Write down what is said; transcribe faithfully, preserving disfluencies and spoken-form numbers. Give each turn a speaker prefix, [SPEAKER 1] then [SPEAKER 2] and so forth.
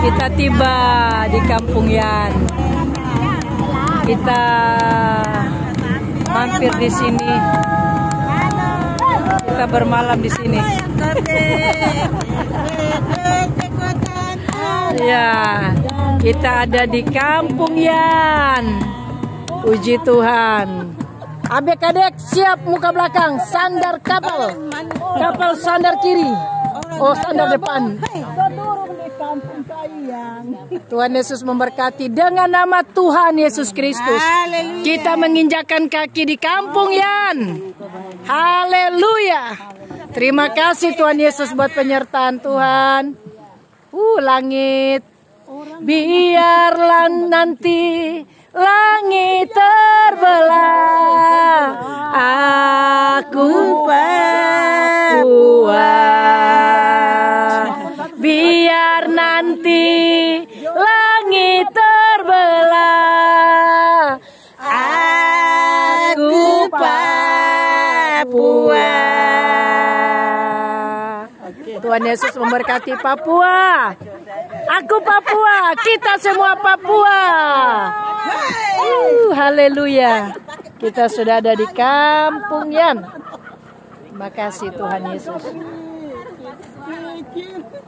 [SPEAKER 1] Kita tiba di Kampung Yan. Kita mampir di sini. Kita bermalam di sini. Ya, kita ada di Kampung Yan. Puji Tuhan. Adek-adek siap muka belakang, sandar kapal. Kapal sandar kiri. Oh, sandar depan. Tuhan Yesus memberkati dengan nama Tuhan Yesus Kristus. Kita menginjakkan kaki di Kampung Yan. Haleluya. Terima kasih Tuhan Yesus buat penyertaan Tuhan. Uh, langit. Biarlah nanti langit terbelah, aku Papua. Biar nanti langit terbelah, aku Papua. Tuhan Yesus memberkati Papua. Aku Papua, kita semua Papua. Uh, haleluya. Kita sudah ada di Kampung Yan. Terima kasih Tuhan Yesus.